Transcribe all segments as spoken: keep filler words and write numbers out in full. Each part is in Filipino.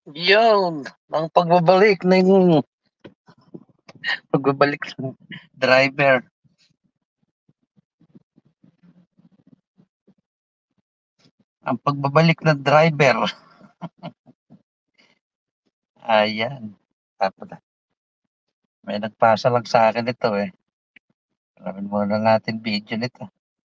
Yun, ang pagbabalik ng pagbabalik ng driver. Ang pagbabalik ng driver. Ayan. Tapos may nagpasa lang sa akin ito eh. Alamin muna natin video nito.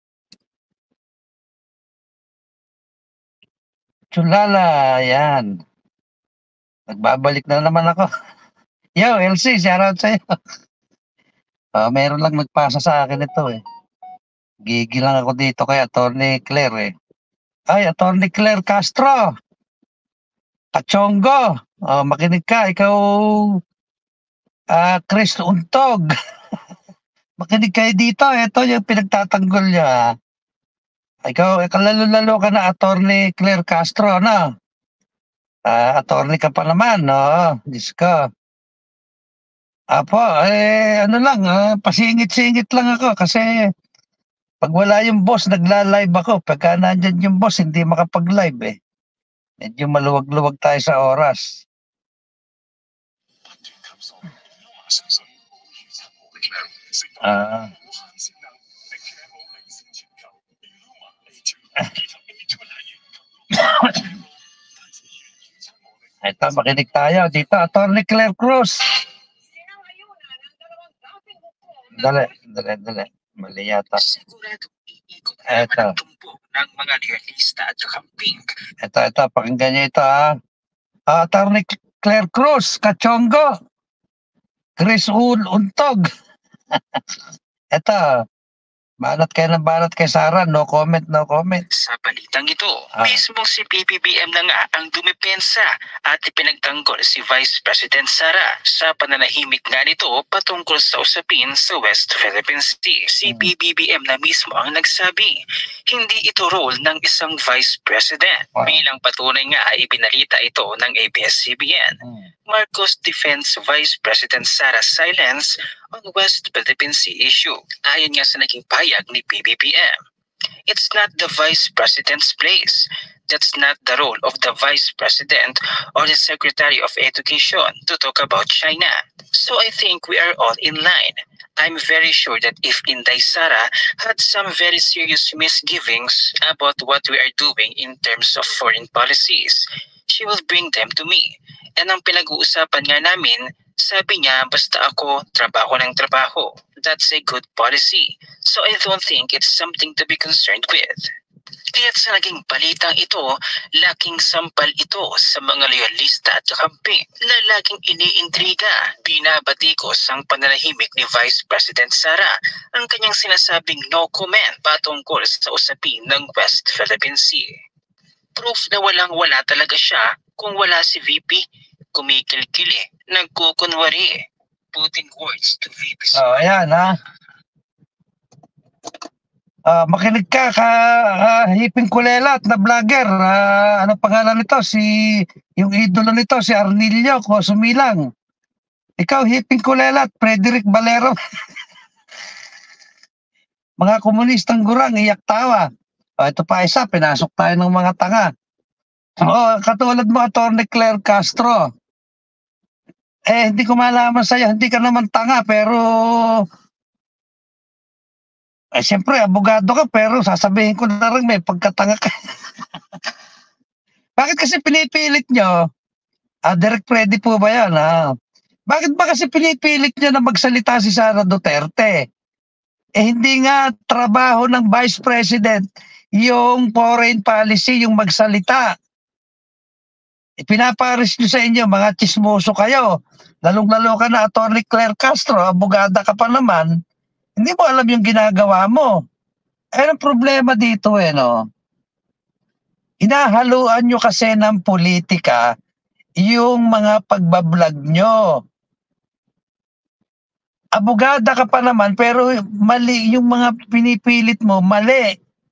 Chulala, ayan. Nagbabalik na naman ako. Yo, L C, shoutout sa'yo. Uh, meron lang nagpasa sa akin ito eh. Gigi lang ako dito kay Atty. Claire eh. Ay, Atty. Claire Castro. Kachongo. Oh, makinig ka, ikaw ah Chris Untog. Makinig kayo dito, ito yung pinagtatanggol niya. Ikaw, ikaw lalo-lalo ka na Atty. Claire Castro, no? Ah, attorney ka pa naman, no? Diyos ko. Apo, eh, ano lang, ah, pasingit-singit lang ako kasi pag wala yung boss, nagla-live ako. Pagka nandyan yung boss, hindi makapag-live eh. Medyo maluwag-luwag tayo sa oras. Ah. Ito, makinig tayo. Dito, Atty. Claire Cruz. Dali, dali, dali. Mali yata. Ito. ng mga realista at camping. Ito, ito. Pakinggan nyo ito, ha. Uh, Atty. Claire Cruz, Kachongo. Chris Un Untog. Ito. Banat kayo ng banat kay Sara. No comment, no comment. Sa balitang ito, ah. mismong si P B B M na nga ang dumipensa at ipinagtanggol si Vice President Sara sa pananahimik nga nito patungkol sa usapin sa West Philippine Sea. Si hmm. P B B M na mismo ang nagsabi, hindi ito role ng isang Vice President. Wow. Bilang patunay nga ay ibinalita ito ng A B S C B N. Hmm. Marcos defends Vice President Sara's silence on West Philippine Sea issue. Ayon nga sa naging payag ni P B B M, it's not the Vice President's place. That's not the role of the Vice President or the Secretary of Education to talk about China. So I think we are all in line. I'm very sure that if Inday Sara had some very serious misgivings about what we are doing in terms of foreign policies, she will bring them to me. And ang pinag-uusapan nga namin, sabi niya basta ako trabaho ng trabaho. That's a good policy. So I don't think it's something to be concerned with. Kaya't sa naging balitang ito, laking sampal ito sa mga loyalista at kakampi na laging iniintriga. Binabatikos ang pananahimik ni Vice President Sara ang kanyang sinasabing no comment patungkol sa usapin ng West Philippine Sea. Proof na walang-wala talaga siya kung wala si V P. Kumikil-kili, nagkukunwari, putting words to V P. Oh, ayan ha. Uh, makinig ka, ka uh, hiping kulelat na vlogger. Uh, ano pangalan nito? Si, yung idolo nito, si Arnilio Cosumilang. Ikaw, hiping kulelat, Frederick Valero. Mga komunistang gurang, iyak tawa. O, ito pa isa, pinasok tayo ng mga tanga. O, katulad mo, Atty. Claire Castro. Eh, hindi ko malaman sa'yo, hindi ka naman tanga, pero eh, siyempre, abogado ka, pero sasabihin ko na rin may pagkatanga ka. Bakit kasi pinipilit nyo? Ah, Direct Freddy po ba yan? Ah? Bakit ba kasi pinipilit nyo na magsalita si Sara Duterte? Eh, hindi nga trabaho ng Vice President yung foreign policy, yung magsalita. Pinaparis nyo sa inyo, mga chismoso kayo. Lalong-lalo ka na, Atty. Claire Castro, abogada ka pa naman, hindi mo alam yung ginagawa mo. Eh, ang problema dito eh, no? Hinahaluan nyo kasi ng politika yung mga pagbablog nyo. Abogada ka pa naman, pero mali yung mga pinipilit mo, mali.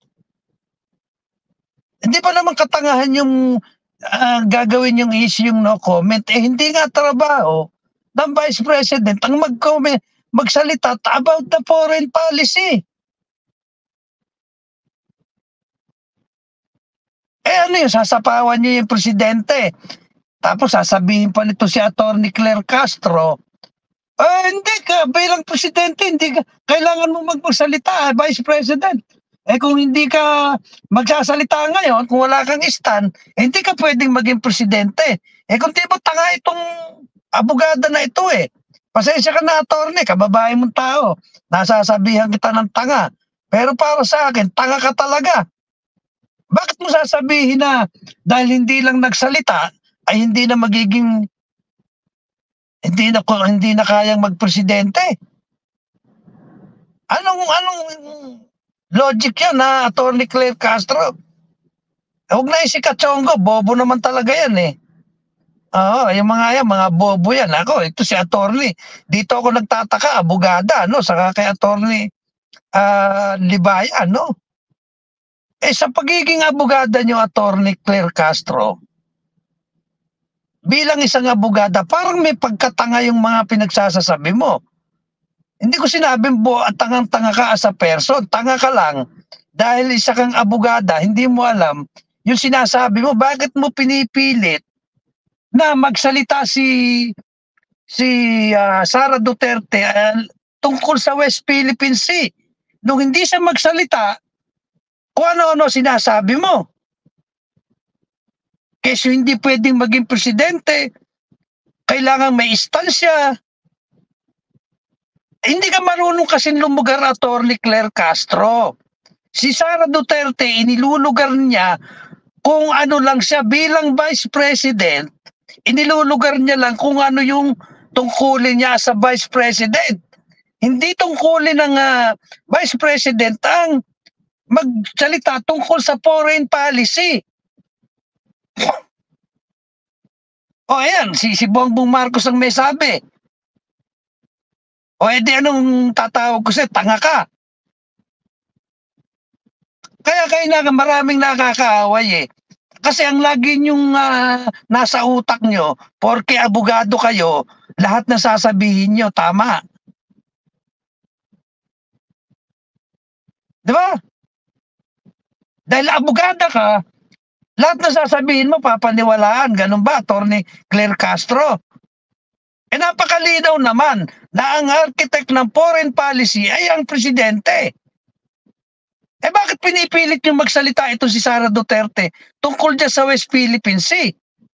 Hindi pa naman katangahan yung Uh, gagawin yung issue yung no comment, eh hindi nga trabaho ng Vice President ang mag-comment, magsalita about the foreign policy. Eh ano yun, sasapawan nyo yung presidente. Tapos sasabihin pa nito si Attorney Claire Castro, eh, hindi ka, bilang presidente, hindi ka, kailangan mo magsalita, Vice President. Eh kung hindi ka magsasalita ngayon, kung wala kang stand, eh, hindi ka pwedeng maging presidente. Eh kung di mo tanga itong abogada na ito eh. Pasensya ka na, attorney, kababae mong tao. Nasasabihan kita ng tanga. Pero para sa akin, tanga ka talaga. Bakit mo sasabihin na dahil hindi lang nagsalita, ay hindi na magiging, hindi na, hindi na kayang magpresidente? Anong, anong logic yan na Attorney Claire Castro? Huwag na si Kachongo, bobo naman talaga yan eh. Oo, yung mga yan, mga bobo yan. Ako, ito si Attorney. Dito ako nagtataka, abogada, no? Saka kay Attorney uh, Libaya, no? Eh, sa pagiging abogada nyo, Attorney Claire Castro, bilang isang abogada, parang may pagkatanga yung mga pinagsasasabi mo. Hindi ko sinabing bo, tangang-tanga ka as a person, tanga ka lang. Dahil isa kang abogada, hindi mo alam yung sinasabi mo, bakit mo pinipilit na magsalita si si uh, Sara Duterte uh, tungkol sa West Philippine Sea. Nung hindi siya magsalita, kung ano-ano sinasabi mo. Kasi hindi pwedeng maging presidente, kailangan may istansya. Eh, hindi ka marunong kasi lumugar, Attorney Claire Castro. Si Sara Duterte, inilulugar niya kung ano lang siya bilang Vice President, inilulugar niya lang kung ano yung tungkulin niya sa Vice President. Hindi tungkulin ng uh, Vice President ang magsalita tungkol sa foreign policy. O ayan, si, si Bongbong Marcos ang may sabi. O edi anong tatawag ko sa'yo? Tanga ka. Kaya kayo na maraming nakakaaway eh. Kasi ang lagi nyong uh, nasa utak nyo, porke abogado kayo, lahat na sasabihin nyo, tama. Diba? Dahil abogada ka, lahat na sasabihin mo, papaniwalaan. Ganun ba, Attorney Claire Castro? Eh napakalinaw naman na ang architect ng foreign policy ay ang presidente. Eh bakit pinipilit yung magsalita ito si Sara Duterte tungkol dyan sa West Philippine Sea?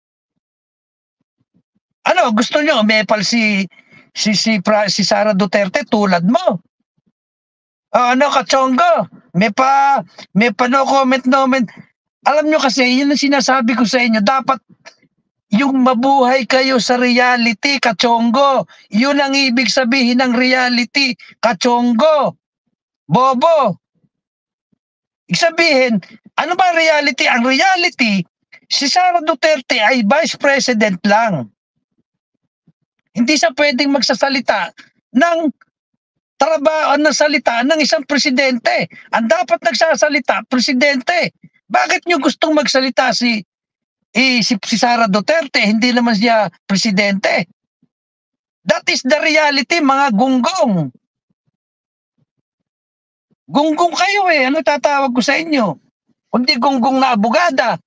Ano, gusto nyo umepal si, si, si, si Sara Duterte tulad mo? O ano, Kachongo? May pa, may pa no comment, no comment. Alam nyo kasi, yun ang sinasabi ko sa inyo, dapat yung mabuhay kayo sa reality, Kachongo. Yun ang ibig sabihin ng reality, Kachongo. Bobo. Ibig sabihin, ano ba reality? Ang reality, si Sara Duterte ay Vice President lang. Hindi siya pwedeng magsasalita ng trabaho ng salita ng isang presidente. Ang dapat nagsasalita, presidente. Bakit nyo gustong magsalita si, eh, si, si Sara Duterte? Hindi naman siya presidente. That is the reality, mga gunggong. Gunggong kayo eh. Ano tatawag ko sa inyo? Kundi gunggong na abogada.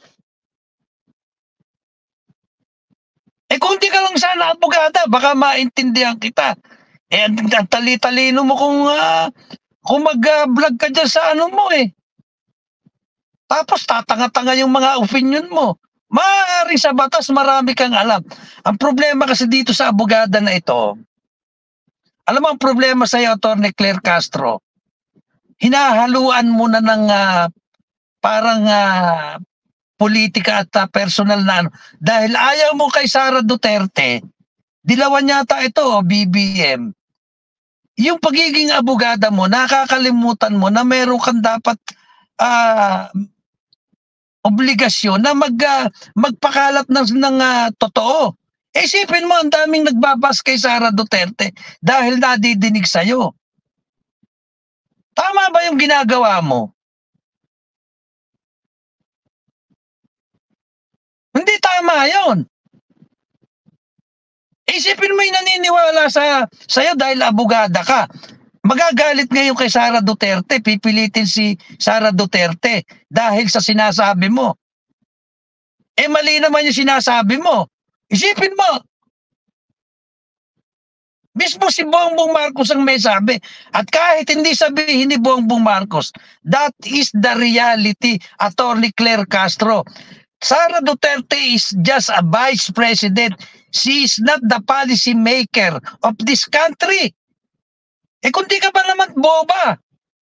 Eh kung di ka lang sana abogada, baka maintindihan kita. Eh, ang tali-talino mo kung, uh, kung mag-vlog ka dyan sa ano mo eh. Tapos tatanga-tanga yung mga opinion mo. Maaari sa batas, marami kang alam. Ang problema kasi dito sa abogada na ito, alam mo ang problema sa iyo, Attorney Claire Castro, hinahaluan mo na ng uh, parang uh, politika at uh, personal na ano. Dahil ayaw mo kay Sara Duterte, dilawan yata ito, B B M. Yung pagiging abogada mo, nakakalimutan mo na meron kang dapat uh, obligasyon na mag, uh, magpakalat ng, ng uh, totoo. Isipin mo, ang daming nagbabas kay Sara Duterte dahil nadidinig sa'yo. Tama ba yung ginagawa mo? Hindi tama yon. Isipin mo yung naniniwala sa sa'yo dahil abogada ka. Magagalit ngayon kay Sara Duterte, pipilitin si Sara Duterte dahil sa sinasabi mo. Eh, mali naman yung sinasabi mo. Isipin mo, mismo si Bongbong Marcos ang may sabi. At kahit hindi sabihin ni Bongbong Marcos, that is the reality, Attorney Claire Castro. Sara Duterte is just a vice president. She is not the policy maker of this country. Eh kung di ka ba naman boba?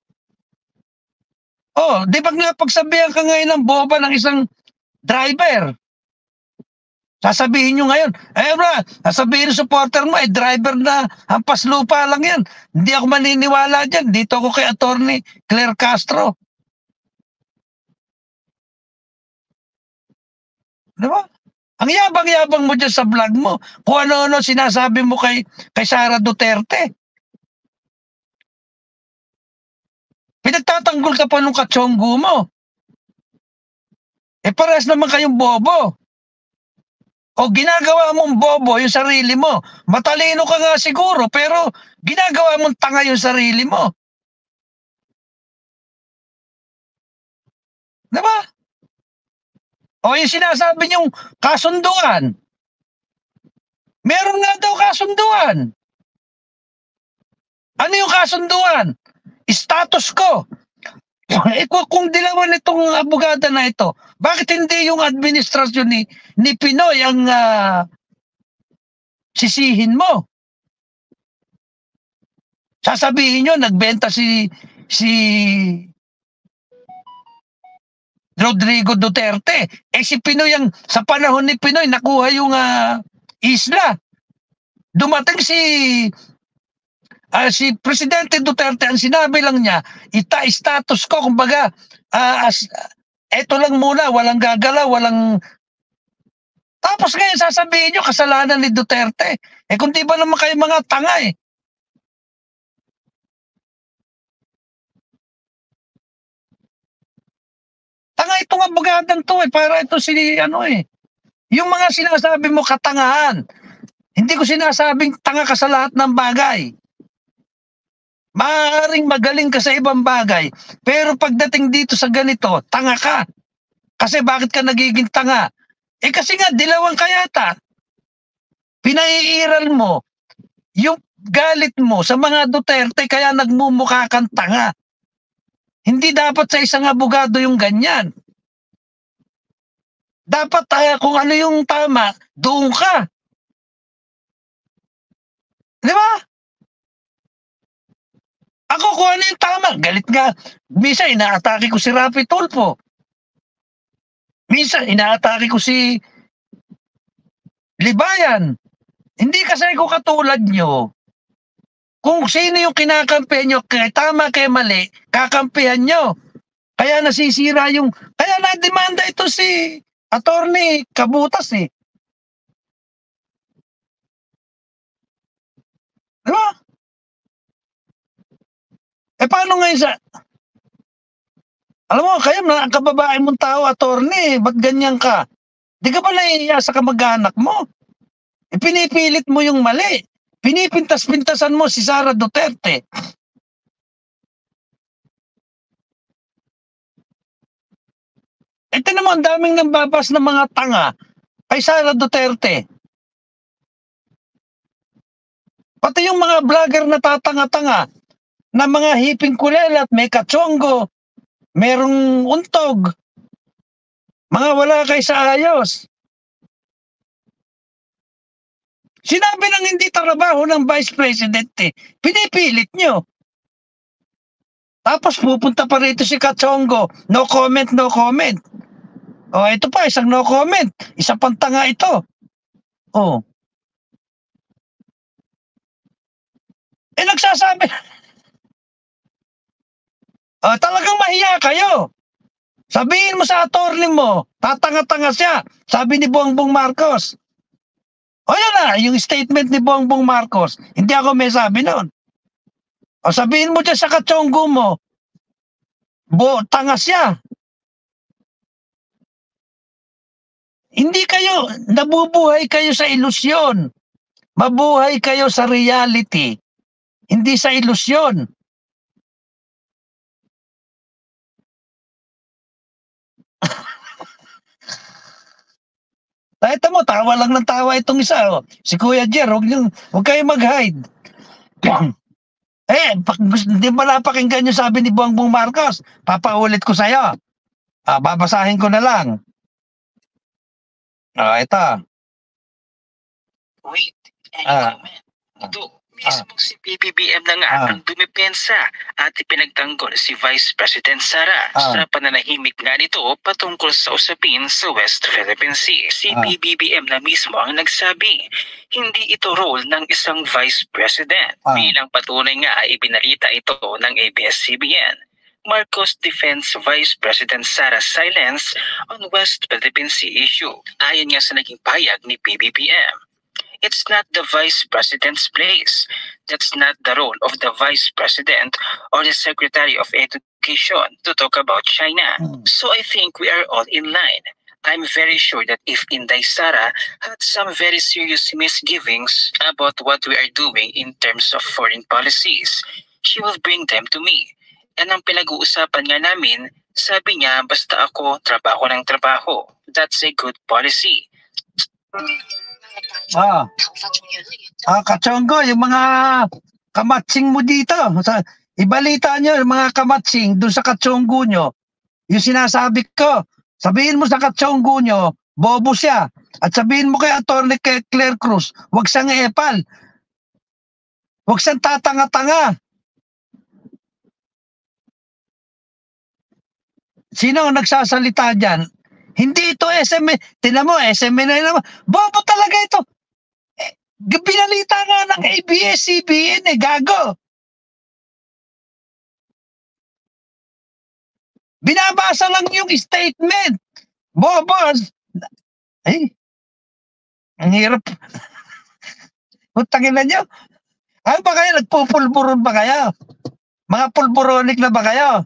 Oh, di ba nga pagsabihan ka ngayon ng boba ng isang driver? Sasabihin nyo ngayon, eh bro, sasabihin ng supporter mo, eh driver na hampas lupa lang yan. Hindi ako maniniwala dyan. Dito ako kay Attorney Claire Castro. Di ba? Ang yabang-yabang mo dyan sa vlog mo. Kung ano-ano sinasabi mo kay, kay Sara Duterte. Pinagtatanggol ka pa nung katsonggo mo. Eh parehas naman kayong bobo. O ginagawa mong bobo yung sarili mo. Matalino ka nga siguro, pero ginagawa mong tanga yung sarili mo. Diba? O yung sinasabi niyong kasunduan. Meron nga daw kasunduan. Ano yung kasunduan? Status ko. Eh, kung dilawan itong abogada na ito, bakit hindi yung administrasyon ni, ni Pinoy ang uh, sisihin mo? Sasabihin nyo, nagbenta si si Rodrigo Duterte. Eh si Pinoy, ang, sa panahon ni Pinoy, nakuha yung uh, isla. Dumating si Uh, si Presidente Duterte, ang sinabi lang niya, ita status ko, kumbaga, uh, as, uh, eto lang muna, walang gagalaw, walang... Tapos ngayon sasabihin nyo, kasalanan ni Duterte. Eh kung di ba naman kayo mga tanga eh. Tanga itong abogadang to eh, para ito si ano eh. Yung mga sinasabi mo katangahan, hindi ko sinasabing tanga ka sa lahat ng bagay. Maaaring magaling ka sa ibang bagay, pero pagdating dito sa ganito, tanga ka. Kasi bakit ka nagiging tanga? Eh kasi nga, dilawang ka yata. Pinaiiral mo yung galit mo sa mga Duterte, kaya nagmumukha kang tanga. Hindi dapat sa isang abogado yung ganyan. Dapat uh, kung ano yung tama, doon ka. Di ba? Ako kung ano yung tama, galit nga. Minsan, inaatake ko si Rafi Tulfo. Minsan, inaatake ko si Libayan. Hindi kasi ko katulad nyo. Kung sino yung kinakampihan nyo, kaya tama, kaya mali, kakampihan nyo. Kaya nasisira yung, kaya na-demanda ito si Attorney Kabutas eh. Diba? Eh paano ngayon sa... Alam mo, kaya na ang kababae mong tao, attorney, ba't ganyan ka? Di ka ba naiiya sa kamag-anak mo? E pinipilit mo yung mali. Pinipintas-pintasan mo si Sara Duterte. Ito naman, daming nambabas ng mga tanga kay Sara Duterte. Pati yung mga vlogger na tatanga-tanga, na mga hiping kulelat, may katsonggo, merong untog, mga wala kay sa ayos. Sinabi ng hindi trabaho ng Vice President eh, pinipilit nyo. Tapos pupunta pa rito si Katsonggo, no comment, no comment. O ito pa, isang no comment, isa pang tanga ito. O. Eh nagsasabi, oh, talagang mahiya kayo. Sabihin mo sa attorney mo, tatanga-tanga siya. Sabi ni Bongbong Marcos. O yan na, yung statement ni Bongbong Marcos. Hindi ako may sabi noon. O sabihin mo dyan sa katsonggo mo, bo, tanga siya. Hindi kayo, nabubuhay kayo sa ilusyon. Mabuhay kayo sa reality. Hindi sa ilusyon. Ito mo, tawa lang ng tawa itong isa. Oh. Si Kuya Jer, huwag, niyong, huwag kayo mag-hide. Eh, pag, hindi mo napakinggan yung sabi ni Bongbong Marcos, papaulit ko sa'yo. Ah, babasahin ko na lang. Ah, ito. Wait, any Ah. comment? Ito, mismo si P B B M na nga Ah. ang dumipensa at ipinagtanggol si Vice President Sara Ah. sa pananahimik nga nito patungkol sa usapin sa West Philippine Sea. Si Ah. P B B M na mismo ang nagsabi, hindi ito role ng isang Vice President. Ah. Bilang patunay nga ay ibinalita ito ng A B S C B N. Marcos defends Vice President Sara's silence on West Philippine Sea issue. Ayon nga sa naging payag ni P B B M, it's not the Vice President's place. That's not the role of the Vice President or the Secretary of Education to talk about China. Hmm. So I think we are all in line. I'm very sure that if Inday Sara had some very serious misgivings about what we are doing in terms of foreign policies, she will bring them to me. And ang pinag-uusapan nga namin, sabi niya, basta ako, trabaho ng trabaho. That's a good policy. Ah. Ah, Kachongo, yung mga kamatsing mo dito. Sa, ibalita nyo, yung mga kamatsing doon sa Kachongo nyo. Yung sinasabi ko, sabihin mo sa Kachongo nyo, bobo siya. At sabihin mo kay Atty. Claire Cruz, huwag siyang epal. Huwag siyang tatanga-tanga. Sino ang nagsasalita dyan? Hindi ito S M N. Tinan mo, S M N na naman. Bobo talaga ito. Eh, binalita nga ng A B S C B N eh, gago. Binabasa lang yung statement. Bobo. Ay, ang hirap. Putangin na nyo. Ano ba kayo? Nagpupulburon ba kayo? Mga pulburonic na ba kayo?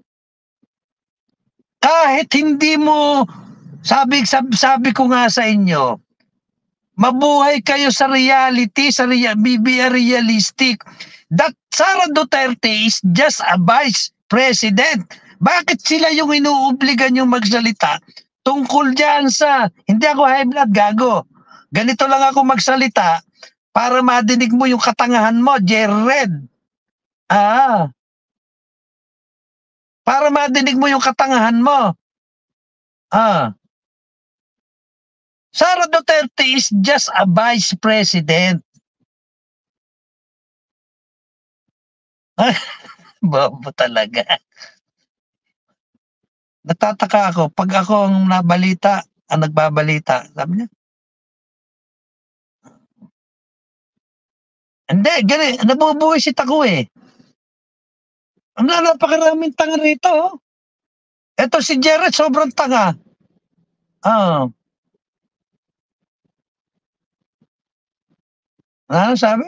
Kahit hindi mo, sabi, sabi, sabi ko nga sa inyo, mabuhay kayo sa reality, sa real, be, be realistic. That Sara Duterte is just a vice president. Bakit sila yung inuobligan yung magsalita tungkol dyan sa, hindi ako high blood, gago. Ganito lang ako magsalita para madinig mo yung katangahan mo, Jared. Ah, para madinig mo yung katangahan mo. Ah. Sara Duterte is just a vice president. Bobo talaga. Natataka ako. Pag ako ang nabalita, ang nagbabalita, sabi niya, hindi, gani, nabubuwisit ako eh. Ang napakaraming tanga rito. Oh. Ito si Jared, sobrang tanga. Ah. Ano sabi?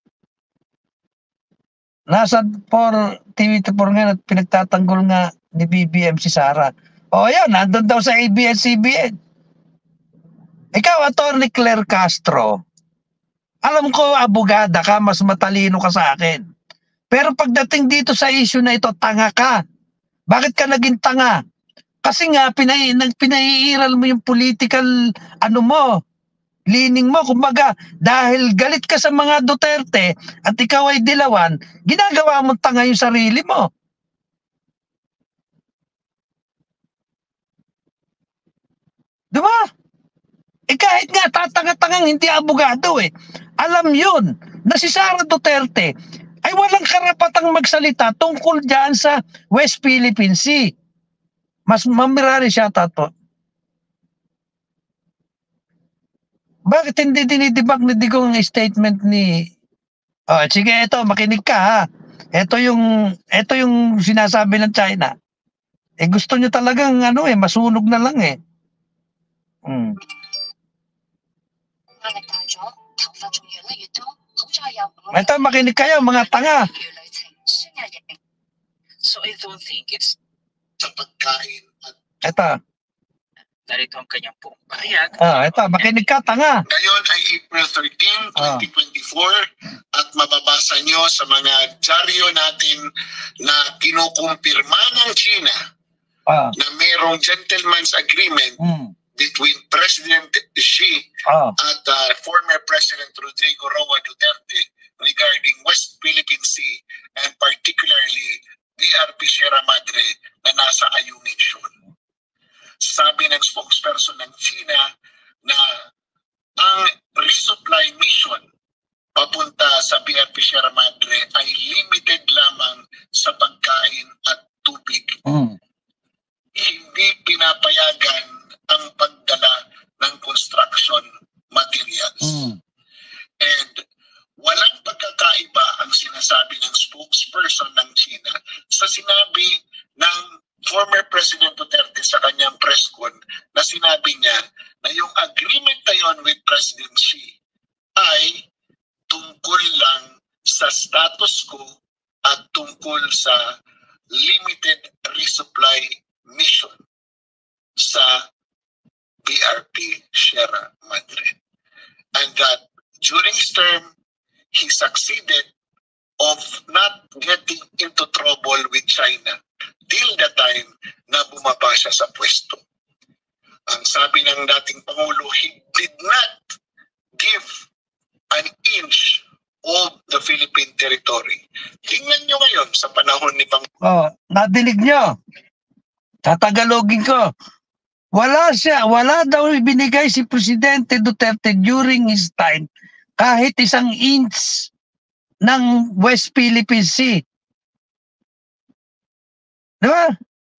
Nasa for T V four nga at pinagtatanggol nga ni B B M si Sara. O yun, nandun daw sa A B S C B N. Ikaw, Atty. Claire Castro, alam ko, abogada ka, mas matalino ka sa akin. Pero pagdating dito sa issue na ito, tanga ka. Bakit ka naging tanga? Kasi nga, pinay, pinaiiral mo yung political, ano mo, leaning mo. Kumbaga, dahil galit ka sa mga Duterte at ikaw ay dilawan, ginagawa mo tanga yung sarili mo. Diba? Eh kahit nga, tatanga-tangang hindi abogado eh. Alam yun, na si Sara Duterte ay walang karapatang magsalita tungkol dyan sa West Philippine Sea. Mas mamirari siya, tato. Bakit hindi dinidibak ni Digong ang statement ni... Oh, sige, ito, makinig ka ha. Ito yung, ito yung sinasabi ng China. Eh gusto nyo talagang ano eh, masunog na lang eh. Hmm. Ito, makinig kayo, mga tanga. So I don't think it's sa pagkain at Ito. narito ang kanyang pong pahayag. Ah, ito, makinig ka, tanga. ngayon ay April thirteenth, twenty twenty-four at mababasa nyo sa mga dyaryo natin na kinukumpirma ng China Ah. na mayroong gentleman's agreement Hmm. between President Xi Oh. at uh, former President Rodrigo Roa Duterte regarding West Philippine Sea and particularly B R P Sierra Madre na nasa Ayungin Shoal. Sabi ng spokesperson ng China na ang resupply mission papunta sa B R P Sierra Madre ay limited lamang sa pagkain at tubig. Mm. Hindi pinapayagan ang pagdala ng construction materials. Mm. And walang pagkakaiba ang sinasabi ng spokesperson ng China sa sinabi ng former President Duterte sa kanyang press con na sinabi niya na yung agreement na yun with President Xi ay tungkol lang sa status quo at tungkol sa limited resupply mission sa B R P Sierra Madre. And that during his term, he succeeded of not getting into trouble with China till the time na bumaba siya sa pwesto. Ang sabi ng dating Pangulo, he did not give an inch of the Philippine territory. Tingnan nyo ngayon sa panahon ni Pangulo. Oh, nadinig nyo. Tatagalogin ko. Wala siya, wala daw ibinigay si Presidente Duterte during his time kahit isang inch ng West Philippine Sea. Di ba?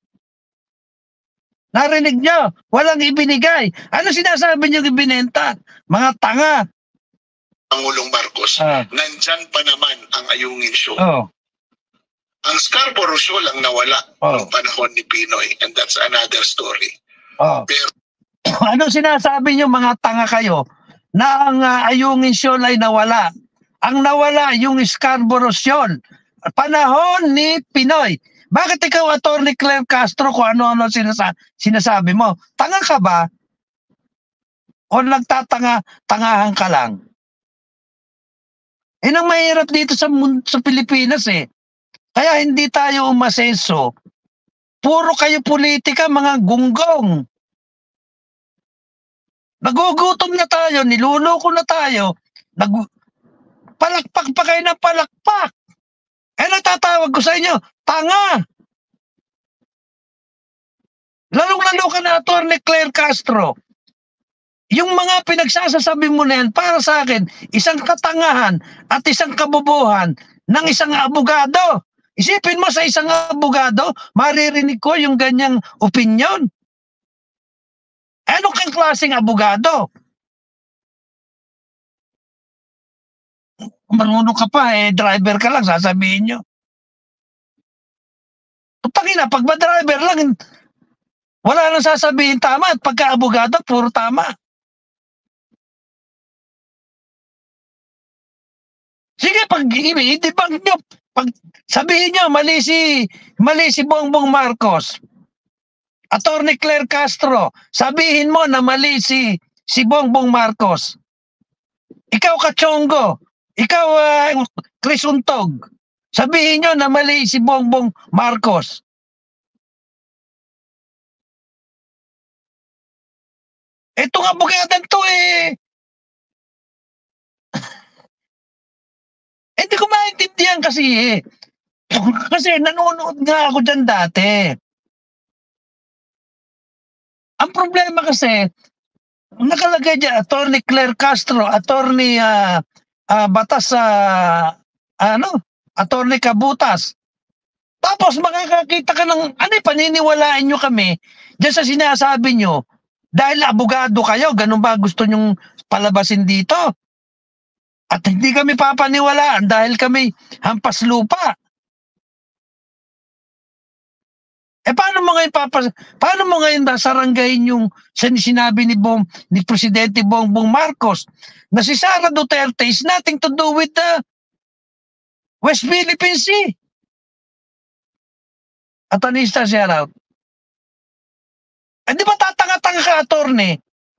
Narinig nyo, walang ibinigay. Ano sinasabi nyo ibinenta? Mga tanga. Pangulong Marcos, Ah. nandyan pa naman ang Ayungin Shoal. Oh. Ang Scarborough Shoal ang nawala Oh. noong panahon ni Pinoy, and that's another story. Oh. Pero Ano sinasabi nyo mga tanga kayo na ang uh, Ayungin Shoal ay nawala? Ang nawala yung Scarborough Shoal. Panahon ni Pinoy. Bakit ikaw, Attorney Claire Castro, kung ano-ano sinasa sinasabi mo? Tanga ka ba? O nagtatanga-tangahan ka lang? Eh, ang mahirap dito sa, sa Pilipinas eh. Kaya hindi tayo umasenso. Puro kayo politika, mga gunggong. Nagugutom na tayo, niluloko na tayo. Nag palakpak pa kayo ng palakpak. Eh, natatawag ko sa inyo, tanga. Lalong-lalo ka na, Attorney Claire Castro. Yung mga pinagsasasabi mo na yan, para sa akin, isang katangahan at isang kabobohan ng isang abogado. Isipin mo sa isang abogado, maririnig ko yung ganyang opinion. Ano kang klaseng abogado? Marunong ka pa eh, driver ka lang, sasabihin nyo. Tangina, pag ba driver lang, wala nang sasabihin tama at pagka abogado, puro tama. Sige, pag i-debunk nyo, pag sabihin nyo, mali si, mali si Bongbong Marcos. Attorney Claire Castro, sabihin mo na mali si, si Bongbong Marcos. Ikaw, Kachongo, ikaw, uh, Chris Untog, sabihin nyo na mali si Bongbong Marcos. Itong abogadan to eh, hindi ko maintindihan kasi eh. Kasi nanonood nga ako dyan dati. Ang problema kasi, nakalagay dyan, Attorney Claire Castro, Attorney uh, uh, Batas, uh, ano, Attorney Kabutas. Tapos makakakita ka ng, ano eh, paniniwalaan nyo kami, dyan sa sinasabi nyo, dahil abogado kayo, ganun ba gusto nyong palabasin dito? At hindi kami papaniwalaan dahil kami hampas lupa. Eh paano mo ngayon papas paano mo ngayon saranggahin yung sinabi ni Bong ni Presidente Bongbong Marcos na si Sara Duterte is nothing to do with the West Philippine Sea? Atanista siya raw. Eh di ba tatanga-tanga ka, attorney?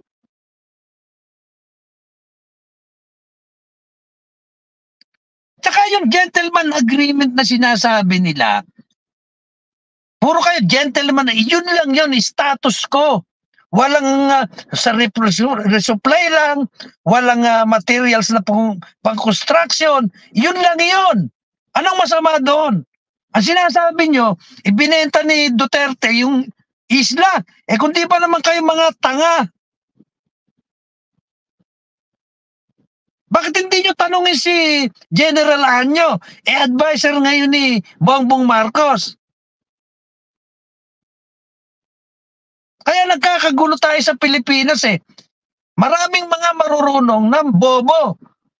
Tsaka yung gentleman agreement na sinasabi nila, puro kayo gentleman, yun lang yun, status ko. walang uh, sa resupply lang, walang uh, materials na pang, pang construction, yun lang yun. Anong masama doon? Ang sinasabi nyo, ibinenta ni Duterte yung isla. Eh kung di ba naman kayo mga tanga, bakit hindi nyo tanongin si General Anyo? Eh advisor ngayon ni Bongbong Marcos. Kaya nagkakagulo tayo sa Pilipinas eh. Maraming mga marurunong ng bobo.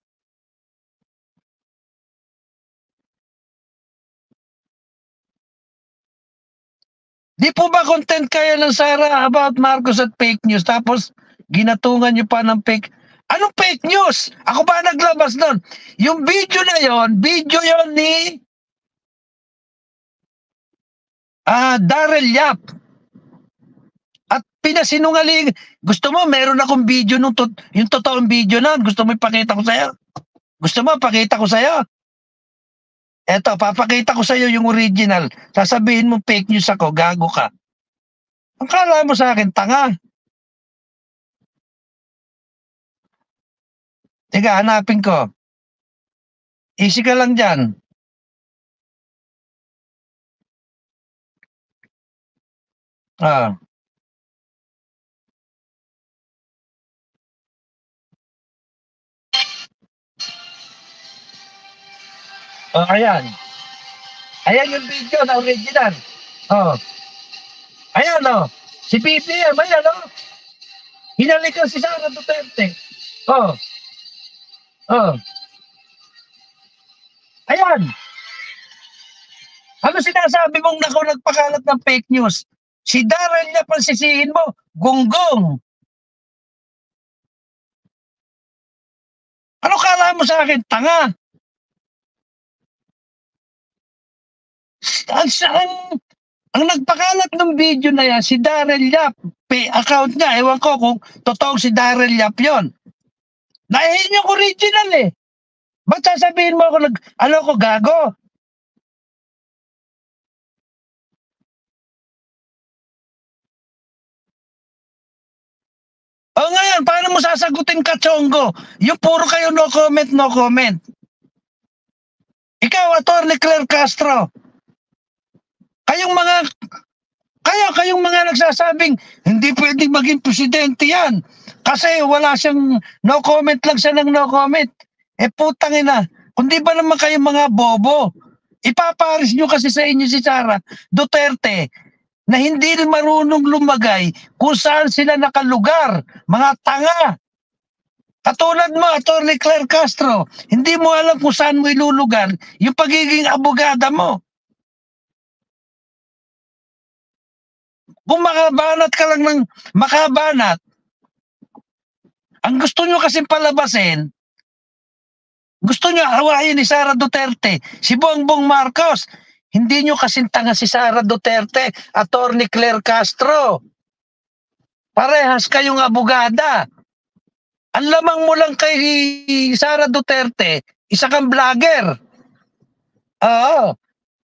Di po ba content kayo ng Sara about Marcos at fake news tapos ginatungan nyo pa ng fake? Anong fake news? Ako ba naglabas nun? Yung video na yon, video yon ni uh, Daryl Yap. At pinasinungaling. Gusto mo, meron akong video nung to, yung totoong video na. Gusto mo ipakita ko sa'yo? Gusto mo, pakita ko sa'yo? Eto, papakita ko sa'yo yung original. Sasabihin mo fake news ako, gago ka. Ang kala mo sa akin, tanga. Teka, hanapin ko. Easy ka lang dyan. Ah. Oh, ayan. Ayan yung video na original. Oh. Ayan, oh. Si P B M, ayan, oh. Hinalikan si Sara Duterte. Oh. Oh. Ayan. Ano sinasabi mong nako nagpakalat ng fake news? Si Daryl niya pansisihin mo, gonggong. Ano kala mo sa akin? Tanga. Ang, ang, ang nagpakalat ng video na yan, si Daryl Yap. Pay account niya, ewan ko kung totoong si Daryl Yap yun. Nahihin yung original eh. Ba't sasabihin mo ako, nag, ano ko, gago? O ngayon, paano mo sasagutin ka, Chongo? Yung puro kayo no comment, no comment. Ikaw, Atty. Claire Castro. Kayong mga, kayo, kayong mga nagsasabing, hindi pwedeng maging presidente yan. Kasi wala siyang no comment lang siya ng no comment. Eh putang ina, kundi ba naman kayo mga bobo? Ipaparis nyo kasi sa inyo si Sara Duterte na hindi marunong lumagay kung saan sila nakalugar. Mga tanga. Katulad mo, Atty. Claire Castro, hindi mo alam kung saan mo ilulugar yung pagiging abogada mo. Kung makabanat ka lang ng makabanat, ang gusto nyo kasing palabasin, gusto nyo hawain ni Sara Duterte, si Bongbong Marcos. Hindi nyo kasing tanga si Sara Duterte, Atty. Claire Castro. Parehas kayong abogada. Ang lamang mo lang kay Sara Duterte, isa kang vlogger. Oo.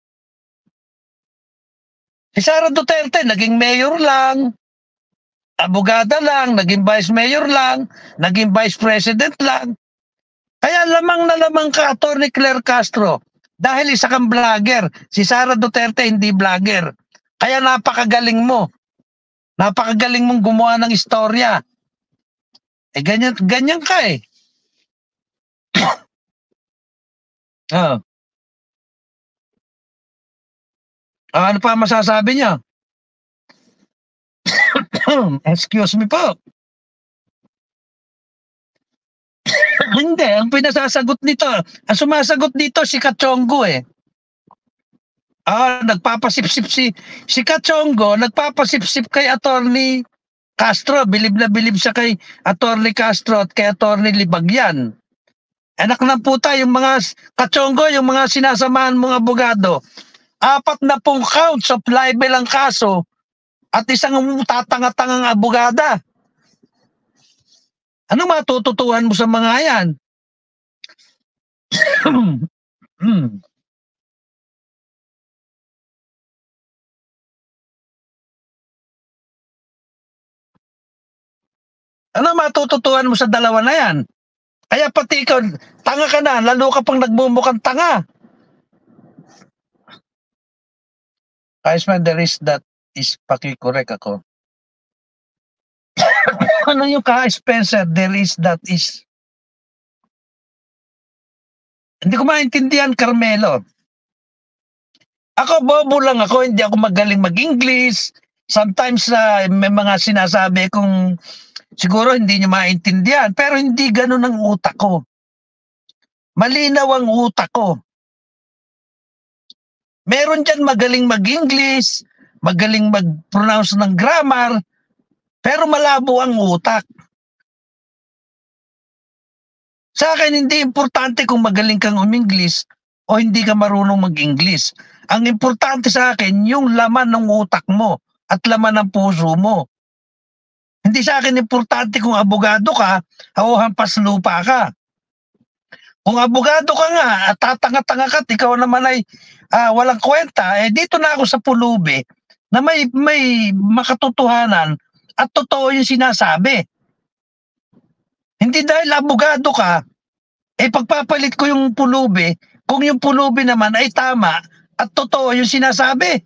Si Sara Duterte, naging mayor lang, abogada lang, naging vice mayor lang, naging vice president lang. Kaya lamang na lamang ka, Atty. Claire Castro, dahil isa kang vlogger. Si Sara Duterte hindi vlogger. Kaya napakagaling mo. Napakagaling mong gumawa ng istorya. Eh, ganyan, ganyan ka eh. Oh. Ah, ano pa masasabi niya? Excuse me po. Hindi, ang pinasasagot nito, ang sumasagot dito si Kachongo eh. Ah, nagpapasipsip si si Kachongo, nagpapasipsip kay Atty. Castro, bilib na bilib siya kay Atty. Castro at kay Atty. Libagyan. Anak ng puta, yung mga Kachongo, yung mga sinasamahan mong abogado, apat na pong counts of libel ang kaso at isang tatanga-tangang abogada. Ano matututuhan mo sa mga yan? hmm. Ano matututuhan mo sa dalawa na yan? Kaya pati ikaw, tanga ka na, lalo ka pang nagmumukhang tanga. Kaisman, there is that is pakikorek ako. Ano yung ka Spencer, there is that is. Hindi ko maintindihan, Carmelo. Ako, bobo lang ako, hindi ako magaling mag-English. Sometimes uh, may mga sinasabi kong siguro hindi nyo maintindihan, pero hindi ganun ang utak ko. Malinaw ang utak ko. Meron dyan magaling mag-English, magaling mag-pronounce ng grammar, pero malabo ang utak. Sa akin, hindi importante kung magaling kang um-English o hindi ka marunong mag-English. Ang importante sa akin, yung laman ng utak mo at laman ng puso mo. Hindi sa akin importante kung abogado ka o hampas lupa ka. Kung abogado ka nga at tatanga-tanga ka at ikaw naman ay uh, walang kwenta, eh dito na ako sa pulubi na may, may makatotohanan at totoo yung sinasabi. Hindi dahil abogado ka, eh pagpapalit ko yung pulubi, kung yung pulubi naman ay tama at totoo yung sinasabi.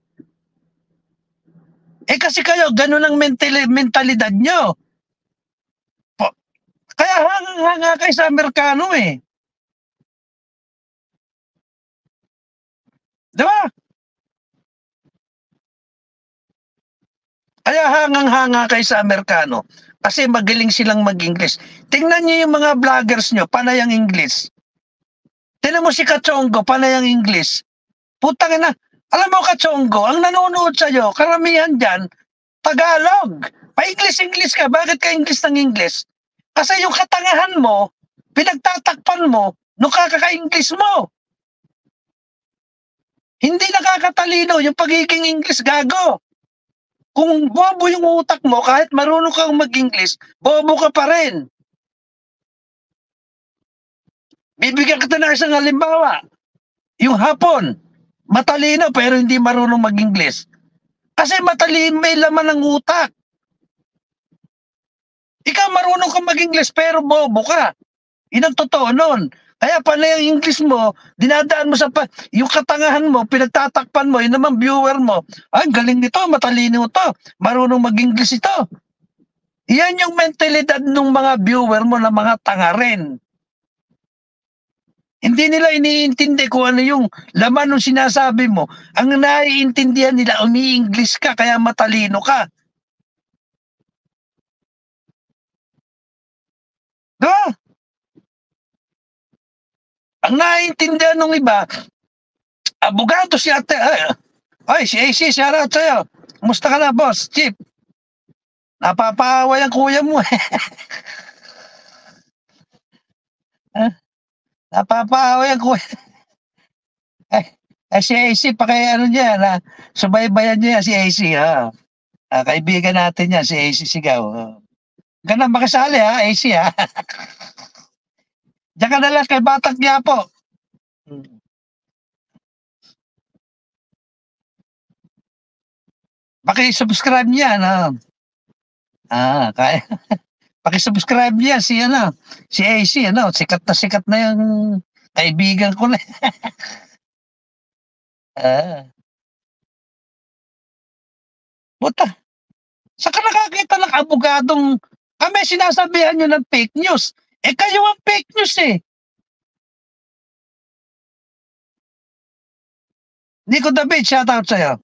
Eh kasi kayo, ganun ang mental, mentalidad nyo. Kaya hanga-hanga kayo sa Amerikano eh. Diba? Kaya hangang-hanga kayo sa Amerikano. Kasi magaling silang mag-English. Tingnan niyo yung mga vloggers nyo, panay ang English. Tingnan mo si Kachongo, panay ang English. Putang ina, alam mo Kachongo, ang nanonood sa'yo, karamihan dyan, Tagalog. Pa-English-English ka, bakit ka English ng English? Kasi yung katangahan mo, pinagtatakpan mo, nung kakaka-English mo. Hindi nakakatalino yung pagiging English, gago. Kung bobo yung utak mo, kahit marunong kang mag-English, bobo ka pa rin. Bibigyan kita ng isang halimbawa. Yung Hapon, matalino pero hindi marunong mag-English. Kasi matalino, may laman ng utak. Ikaw marunong kang mag-English pero bobo ka. Yun ang totoo nun. Kaya panay ang English mo, dinadaan mo sa pa, yung katangahan mo, pinagtatakpan mo, yun naman viewer mo, ay galing nito, matalino to, marunong mag-English ito. Yan yung mentalidad ng mga viewer mo na mga tanga rin. Hindi nila iniintindi kung ano yung laman ng sinasabi mo. Ang naiintindihan nila, umi-English ka, kaya matalino ka. Diba? Ang naiintindihan ng iba, abogado si ate, ay, ay si A C, shout out sa'yo. Kumusta ka na, boss, chief? Napapaaway ang kuya mo. eh. Napapaaway ang kuya. Ay, ay si A C, paki ano niya, na, subaybayan niya si A C, ha? Ah, kaibigan natin niya, si A C Sigaw. Ganun makisali, ha, A C, ha? Diyan ka na lang kay Batang Quiapo. Paki-subscribe niya, no? Ah, kaya. Paki-subscribe niya si ano, si A C, ano, sikat na sikat na yung kaibigan ko na. ah. Buta. Saka nakakita ng abogadong kami sinasabihan nyo ng fake news. Eh kayo ang fake news eh. Nico David, shout out sa'yo.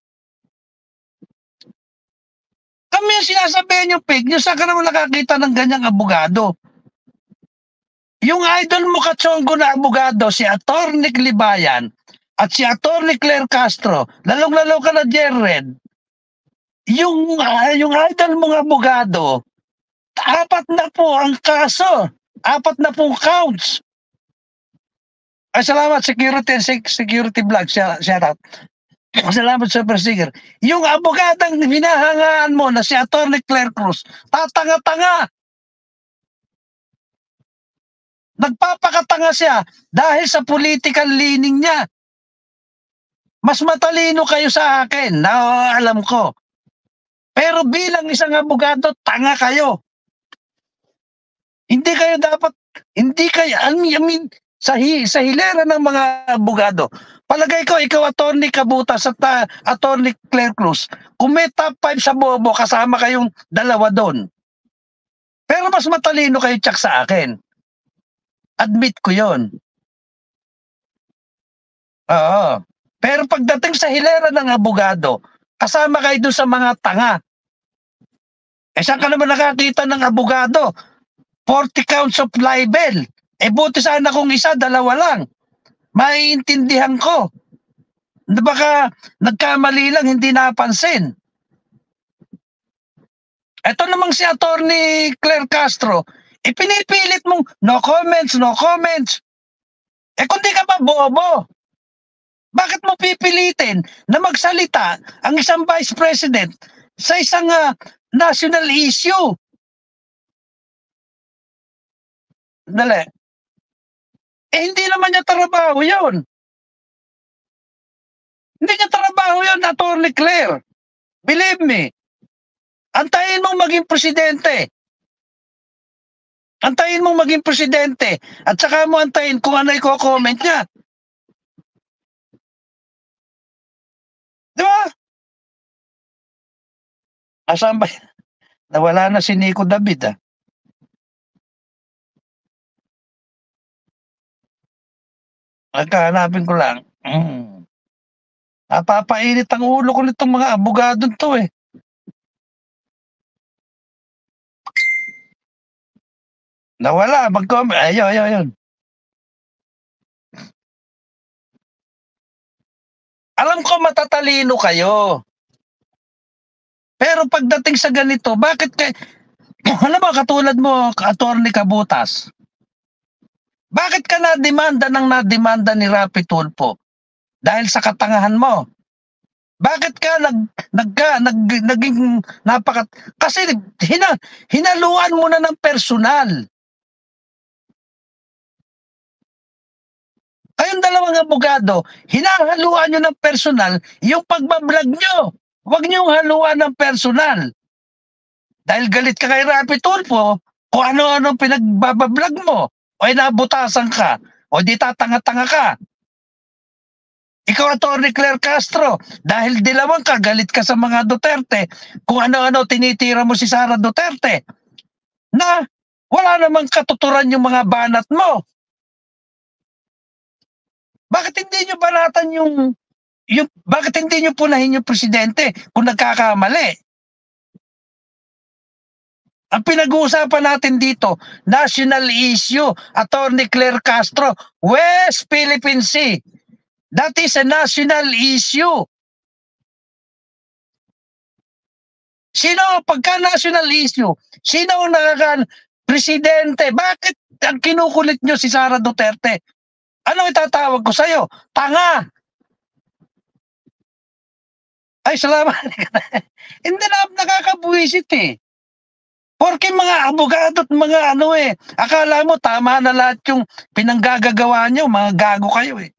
Kami yung sinasabihan yung fake news, saan ka naman nakakita ng ganyang abogado? Yung idol mo Kachongo na abogado, si Atty. Libayan at si Atty. Claire Castro, lalong-lalo ka na Jared, yung, uh, yung idol mong abogado, apat na po ang kaso. Apat na pong counts. Ay, salamat, security and security vlog. Shout out. Salamat, Super Sticker. Yung abogadang hinahangaan mo na si Atty. Claire Cruz, tatanga-tanga. Nagpapakatanga siya dahil sa political leaning niya. Mas matalino kayo sa akin, na alam ko. Pero bilang isang abogado, tanga kayo. Hindi kayo dapat, hindi kayo, I mean, I mean sa, hi, sa hilera ng mga abogado, palagay ko, ikaw, Attorney Kabutas at uh, Attorney Claire Cruz, kung may top five sa bobo, kasama kayong dalawa doon. Pero mas matalino kayo tsak sa akin. Admit ko yon. Oo. Pero pagdating sa hilera ng abogado, kasama kayo doon sa mga tanga. Eh, saan ka naman nakakita ng abogado? forty counts of libel. Eh, buti sana kung isa, dalawa lang. Maiintindihan ko. Baka nagkamali lang, hindi napansin. Ito namang si Attorney Claire Castro, ipinipilit mong no comments, no comments. Eh kung di ka ba bobo, bakit mo pipilitin na magsalita ang isang vice president sa isang uh, national issue? Dali. Eh hindi naman niya trabaho yun. Hindi niya trabaho yun, Attorney Claire. Believe me. Antayin mong maging presidente. Antayin mong maging presidente. At saka mo antayin kung ano i-comment niya. Di ba? Asan ba? Nawala na si Nico David, ah. Nagkahanapin ko lang. Mm. Napapainit ang ulo ko nitong mga abogado to eh. Nawala, mag-comment. Ayun, ayun, ayun. Alam ko matatalino kayo. Pero pagdating sa ganito, bakit kay... Alam mo, katulad mo, Attorney Kabutas, bakit ka na-demanda ng na-demanda ni Rapi Tulfo? Dahil sa katangahan mo. Bakit ka nag, nag, nag, naging napakat... Kasi hina, hinaluan mo na ng personal. Kayong dalawang abogado, hinahaluan nyo ng personal yung pagbablog nyo. Huwag nyo haluan ng personal. Dahil galit ka kay Rapi Tulfo, kung ano-ano pinagbabablog mo, o inabutasan ka, o di tatanga-tanga ka. Ikaw, Attorney Claire Castro, dahil dilawan ka, galit ka sa mga Duterte, kung ano-ano tinitira mo si Sara Duterte, na wala namang katuturan yung mga banat mo. Bakit hindi nyo banatan yung, yung bakit hindi nyo punahin yung presidente kung nagkakamali? Ang pinag-uusapan natin dito, national issue, Attorney Claire Castro, West Philippine Sea. That is a national issue. Sino, pagka national issue, sino ang nakakan presidente? Bakit ang kinukulit nyo si Sara Duterte? Ano itatawag ko sa'yo? Tanga! Ay, salamat. Hindi na nakakabuwisit eh. Porque mga abogado at mga ano eh, akala mo tama na lahat yung pinanggagawa nyo, mga gago kayo eh.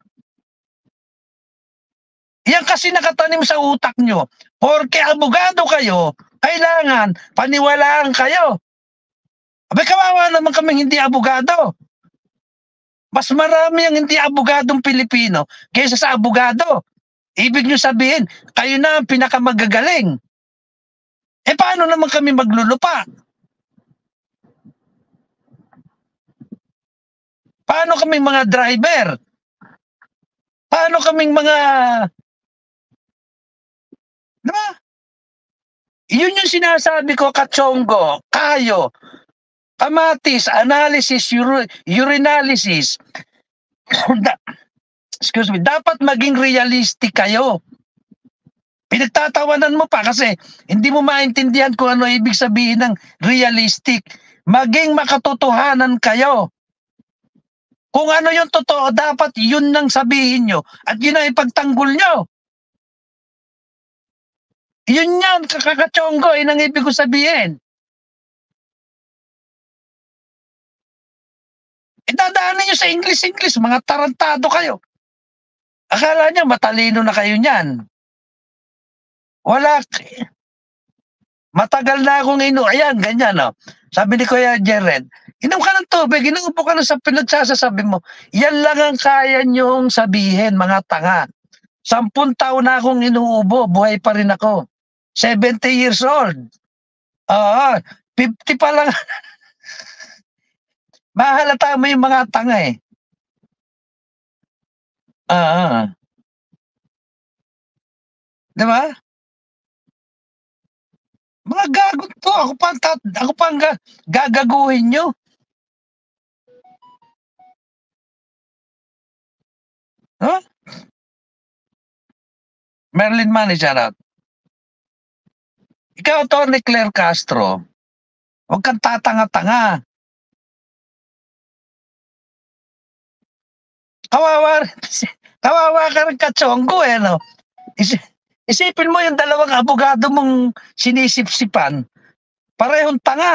Yan kasi nakatanim sa utak nyo. Porque abogado kayo, kailangan paniwalaan kayo. Abay, kawawa naman kaming hindi abogado. Mas marami ang hindi abogadong Pilipino kaysa sa abogado. Ibig nyo sabihin, kayo na ang pinakamagagaling. Eh paano naman kami maglulupa? Paano kaming mga driver? Paano kaming mga... Diba? Yun yung sinasabi ko, Katsongo, Kayo, Kamatis, analysis, ur urinalysis. Excuse me, dapat maging realistic kayo. Pinagtatawanan mo pa kasi hindi mo maintindihan kung ano ibig sabihin ng realistic. Maging makatotohanan kayo. Kung ano yung totoo, dapat yun nang sabihin nyo at yun ang ipagtanggol nyo. Yun yan, kakakatsonggo, yun ang ibig ko sabihin. Idadaanin nyo sa English-English, mga tarantado kayo. Akala nyo, matalino na kayo niyan. Wala. Matagal na akong inu ayan, ganyan, no? Sabi ni Kuya Jared, inom ka ng tubig, inuupo ka na sa pinagsasasabi mo. Yan lang ang kaya niyong sabihin, mga tanga. Sampung taon na akong inuubo, buhay pa rin ako. seventy years old. Oo, fifty pa lang. Mahalata mo yung mga tanga eh. Oo. Di ba? Mga gago to. Ako pa, ako pa ang gagaguhin nyo. Huh? Marilyn Manny, shout out. Ikaw, Tony Claire Castro, huwag kang tatanga-tanga. Kawawa, kawawa ka rin katsonggo eh, no? Is, isipin mo yung dalawang abogado mong sinisip-sipan, parehong tanga.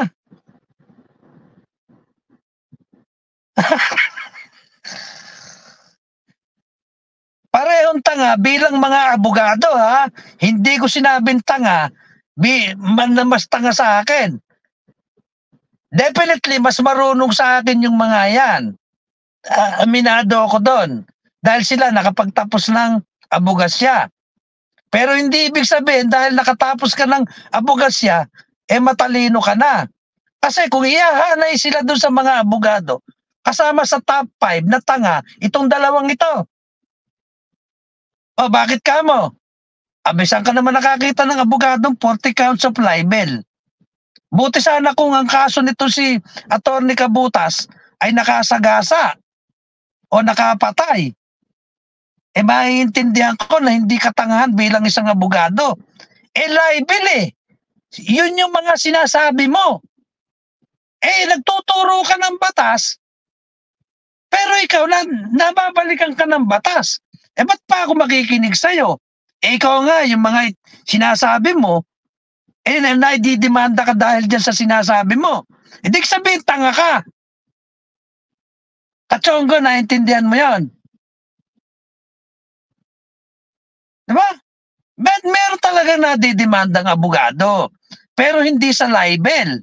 Parehong tanga bilang mga abogado, ha? Hindi ko sinabing tanga, bi, man na mas tanga sa akin. Definitely, mas marunong sa akin yung mga yan. Uh, aminado ako doon. Dahil sila nakapagtapos ng abogasya. Pero hindi ibig sabihin dahil nakatapos ka ng abogasya, eh matalino ka na. Kasi kung iyahanay sila doon sa mga abogado, kasama sa top five na tanga, itong dalawang ito. O bakit ka mo? Abisan ka naman nakakita ng abogadong forty counts of libel. Buti sana kung ang kaso nito si Attorney Cabutas ay nakasagasa o nakapatay. Eh maiintindihan ko na hindi katangahan bilang isang abogado. Eh libel eh. Yun yung mga sinasabi mo. Eh nagtuturo ka ng batas, pero ikaw na nababalikan ka ng batas. Eh ba't pa ako makikinig sa'yo? Eh ikaw nga, yung mga sinasabi mo, eh naididemanda ka dahil dyan sa sinasabi mo. Hindi sabihin, tanga ka. Katsonggo, naintindihan mo yon. Diba? But meron talaga nadidemandang abogado, pero hindi sa libel.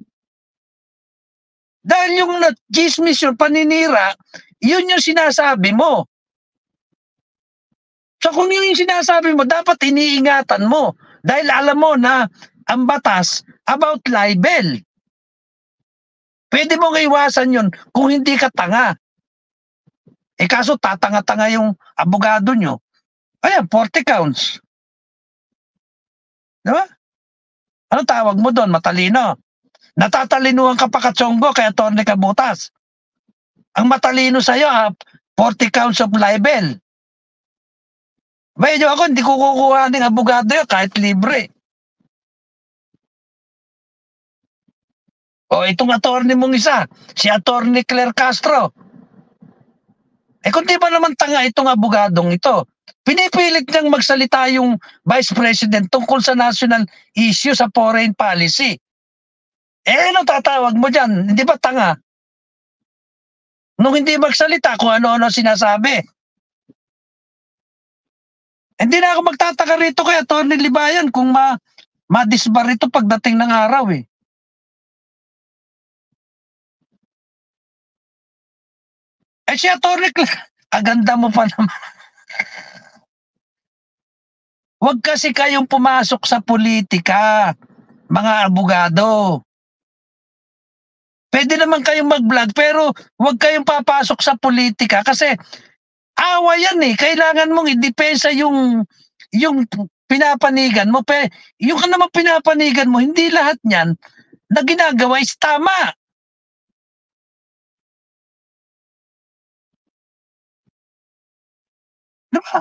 Dahil yung chismis yun, paninira, yun yung sinasabi mo. So kung yun yung sinasabi mo, dapat iniingatan mo. Dahil alam mo na ang batas about libel. Pwede mong iwasan yun kung hindi ka tanga. Eh kaso tatanga-tanga yung abogado nyo. Ayan, forty counts. Diba? Ano tawag mo doon? Matalino. Natatalinuhan ka pa Katsonggo kay Attorney Cabutas. Ang matalino sa'yo, ah, forty counts of libel. Medyo ako, hindi ko kukuha ng abogado yun kahit libre. O itong attorney mong isa, si Attorney Claire Castro. Eh kung di ba naman tanga itong abogadong ito, pinipilit niyang magsalita yung Vice President tungkol sa national issue sa foreign policy. Eh ano tatawag mo dyan? Hindi ba tanga? Nung hindi magsalita kung ano-ano sinasabi. Hindi na ako magtataka rito kay Attorney Libayan kung ma madisbar ito pagdating ng araw eh. Eh si Attorney kaganda mo pa naman. Huwag kasi kayong pumasok sa politika, mga abogado. Pwede naman kayong mag-vlog pero huwag kayong papasok sa politika kasi awa yan eh. Kailangan mong i-depensa yung, yung pinapanigan mo. Pe, yung ka naman pinapanigan mo, hindi lahat niyan na ginagawa is tama. Diba?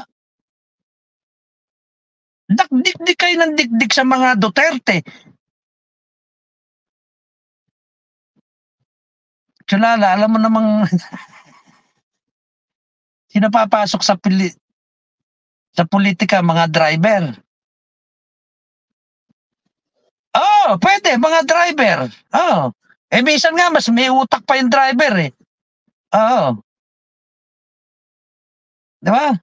Dikdik kayo ng dikdik sa mga Duterte. Tsulala, alam mo namang sino papasok sa pili sa politika, mga driver. Oh, pwede, mga driver. Oh. Eh, minsan nga, mas may utak pa yung driver eh. Oo. Diba?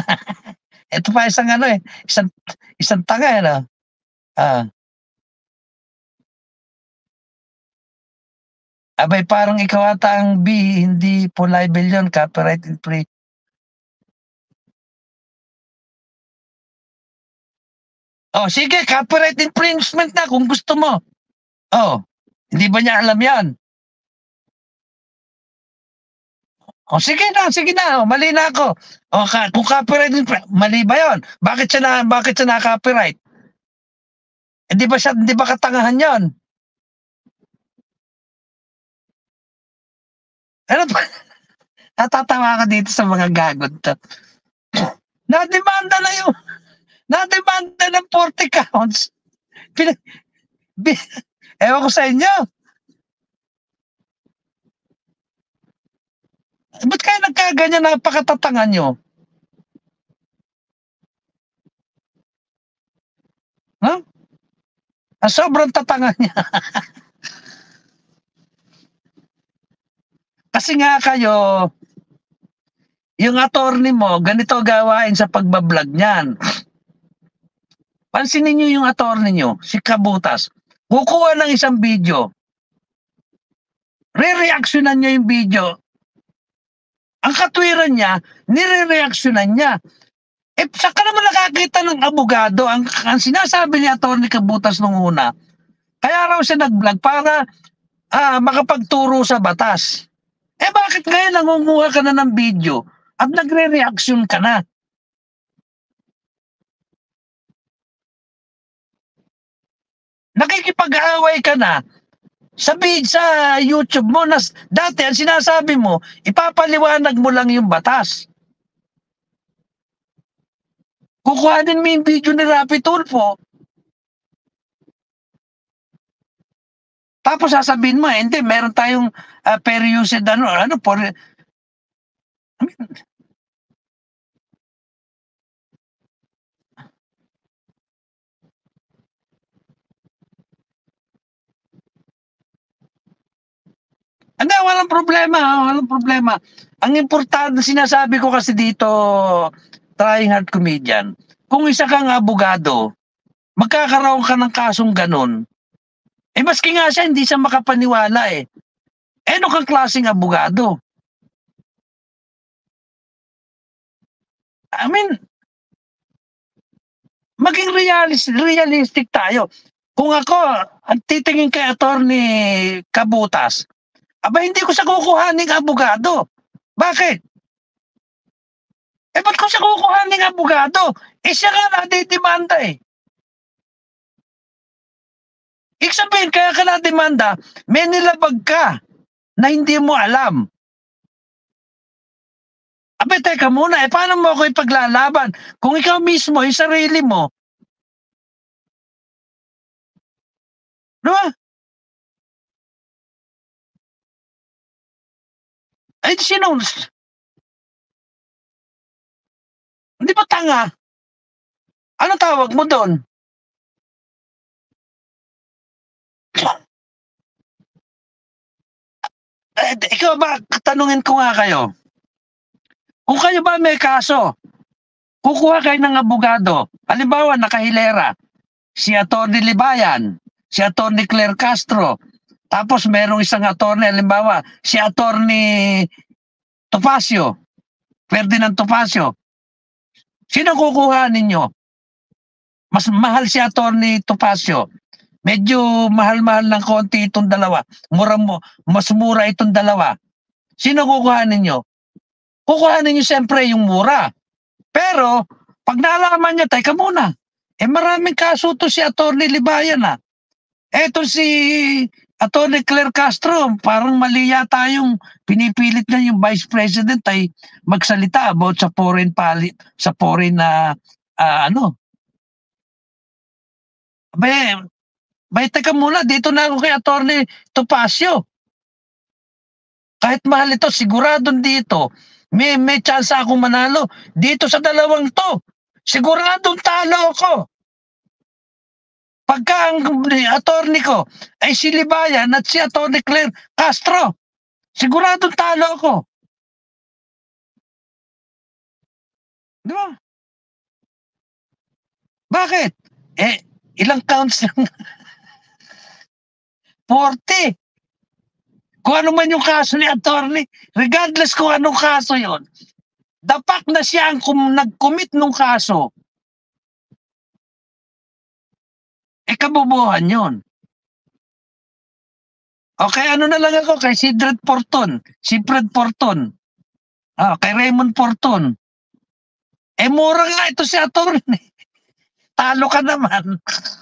Ito pa isang ano eh, isang, isang tanga eh, no? Ah. Abay, parang ikaw ata ang B, hindi po libel yun, copyright infringement. Oh, sige, copyright infringement na kung gusto mo. Oh, hindi ba niya alam yan? O sige na, sige na, o, mali na ako. O ka, kung copyright, mali ba yun? Bakit siya na, bakit siya na-copyright? Hindi ba siya, hindi ba katangahan yun? Ano ba? Natatawa ka dito sa mga gagod to. Nademanda na yung, nademanda ng forty counts. Pina, bi, ewan ko sa inyo. Ba't kayo nagkaganyan, napakatatangan nyo? Huh? Ah, sobrang tatangan niya. Kasi nga kayo, yung attorney mo, ganito gawain sa pagbablog niyan. Pansinin nyo yung attorney nyo, si Kabutas. Kukuha ng isang video. Re-reactionan niya yung video. Ang katwiran niya, nire-reactionan niya. Eh, saka naman nakakita ng abogado, ang, ang sinasabi ni attorney Kabutas nung una, kaya raw siya nag-vlog para ah, makapagturo sa batas. Eh bakit ngayon nangunguha ka na ng video at nagre-reaction ka na? Nakikipag-aaway ka na sa, sa YouTube mo na dati ang sinasabi mo, ipapaliwanag mo lang yung batas. Kukuhanin mo yung video ni Rapi Tulfo. Tapos sasabihin mo, eh, hindi, meron tayong uh, fair usage, ano, ano, for, I mean, hindi, walang problema, walang problema. Ang importante, sinasabi ko kasi dito, trying hard comedian, kung isa kang abogado, magkakaroon ka ng kasong ganun, eh maski nga siya, hindi siya makapaniwala eh. Eh ano kang klaseng abogado? I mean, maging realis, realistic tayo. Kung ako, ang titingin kay attorney Kabutas, aba hindi ko siya kukuhaning abogado. Bakit? Eh ba't ko siya kukuhaning abogado? Eh siya nga nadidemanda eh. Ibig sabihin, kaya ka nademanda, may nilabag ka na hindi mo alam. Abe, teka muna, eh paano mo ako ipaglalaban? Kung ikaw mismo, yung sarili mo, diba? Ay, sino? Hindi ba tanga? Ano tawag mo doon? Eh, ikaw ba, tanungin ko nga kayo. Kung kayo ba may kaso, kukuha kayo ng abogado. Halimbawa, nakahilera. Si Atty. Libayan, si Atty. Claire Castro, tapos merong isang attorney, halimbawa, si Atty. Topacio, Ferdinand Topacio. Sino kukuha ninyo? Mas mahal si Atty. Topacio. Medyo mahal-mahal ng konti itong dalawa. Mura mo, mas mura itong dalawa. Sino kukuha ninyo? Kukuha ninyo siyempre yung mura. Pero, pag nalaman nyo, teka muna, eh maraming kaso to si Atty. Libayan ah. Eto si Atty. Claire Castro, parang mali yata yung pinipilit na yung Vice President ay magsalita about sa foreign pali, sa foreign na uh, uh, ano. Abe, bay, teka muna, dito na ako kay Atty. Topacio. Kahit mahal ito, siguradong dito, may, may chance akong manalo. Dito sa dalawang to, siguradong talo ako. Pagka ang attorney ko ay si Libayan at si Atty. Claire Castro, siguradong talo ako. Di ba? Bakit? Eh, ilang counts lang? forty. Kung ano man yung kaso ni attorney, regardless kung anong kaso yon, the fact na siya ang kum- nag-commit ng kaso, eh kabubuhan yun. Okay, ano na lang ako kay Sidred Porton, Sidred Porton, ah, kay Raymond Porton. Eh mura nga ito si attorney. Talo ka naman.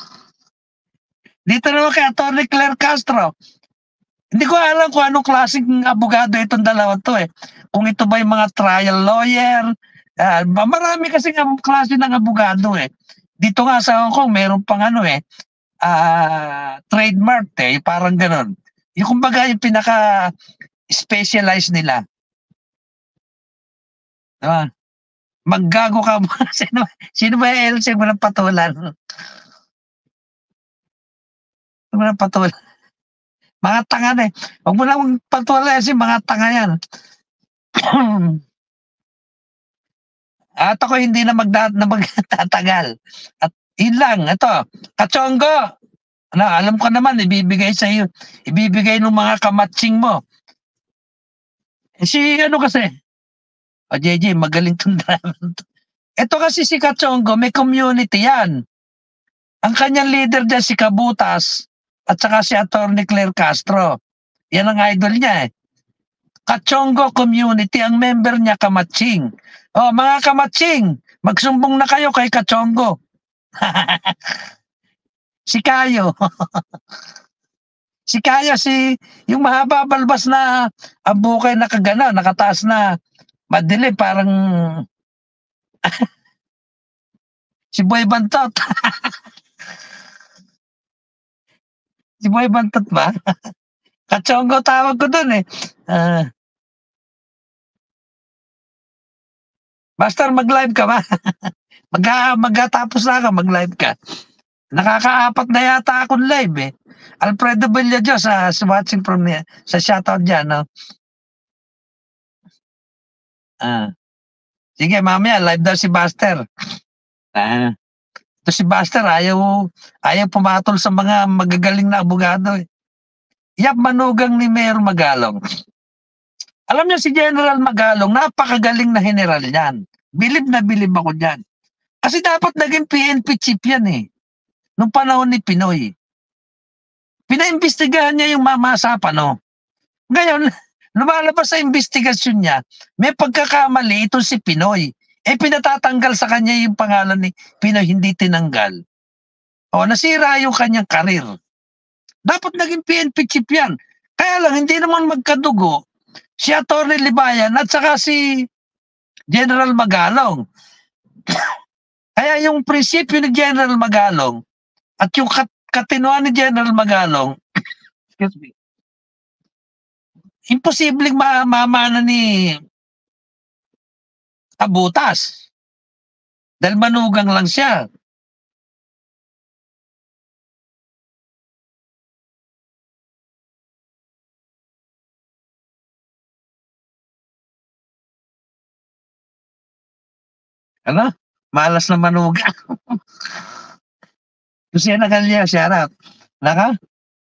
Dito naman kay attorney Claire Castro. Hindi ko alam kung anong klaseng abogado itong dalawa to eh. Kung ito ba yung mga trial lawyer, uh, marami kasi ng klase ng abogado eh. Dito nga sa Hong Kong, meron pang ano eh, uh, trademark eh, parang ganon. Yung kumbaga yung pinaka-specialize nila. Diba? Maggago ka ba? sino, sino ba yung L C mo ng patulan? Sino mo ng patulan? Mga tanga na eh. Huwag mo lang patulan kasi mga tanga yan. At ako hindi na, magda- na magtatagal. At yun lang, ito, Kachongo. Ano, alam ko naman, ibibigay sa iyo. Ibibigay ng mga kamatsing mo. Eh, si ano kasi, o oh, J J, magaling tong drama. Ito kasi si Kachongo, may community yan. Ang kanyang leader dyan si Kabutas at saka si Attorney Claire Castro. Yan ang idol niya eh. Kachongo community, ang member niya Kamatsing. Oh, mga Kamatsing, magsumbong na kayo kay Kachongo. Si Kayo. Si Kayo, si yung mahaba balbas na abukay na kagana, nakataas na madilim, parang si Boy Bantot. Si Boy Bantot ba? Kachongo tawag ko dun eh. Uh, Master, mag-live ka ba? mag Magtatapos na ka, mag-live ka. Nakakaapat na yata akong live eh. Alfredo Villajo sa, sa watching from niya, sa shoutout dyan, no? Ah. Sige, mamaya, live daw si Buster. Ah. Ito si Buster, ayaw, ayaw pumatol sa mga magagaling na abogado eh. Yap, manugang ni Mayor Magalong. Alam niyo si General Magalong, napakagaling na general yan. Bilib na bilib ako dyan. Kasi dapat naging P N P chief yan eh. Nung panahon ni Pinoy. Pinaimbestigahan niya yung mamasapa, no? Ngayon, lumalabas sa investigasyon niya, may pagkakamali ito si Pinoy. Eh, pinatatanggal sa kanya yung pangalan ni Pinoy, hindi tinanggal. O, nasira yung kanyang karir. Dapat naging P N P chief yan. Kaya lang, hindi naman magkadugo si Atty. Libayan at saka si General Magalong. Kaya yung prinsipyo ni General Magalong at yung kat katinuan ni General Magalong, excuse me, imposibleng ma mamana ni Kabutas. Dahil manugang lang siya. Ano? Malas na manugang. Kasi nakalya siya harap. Naka?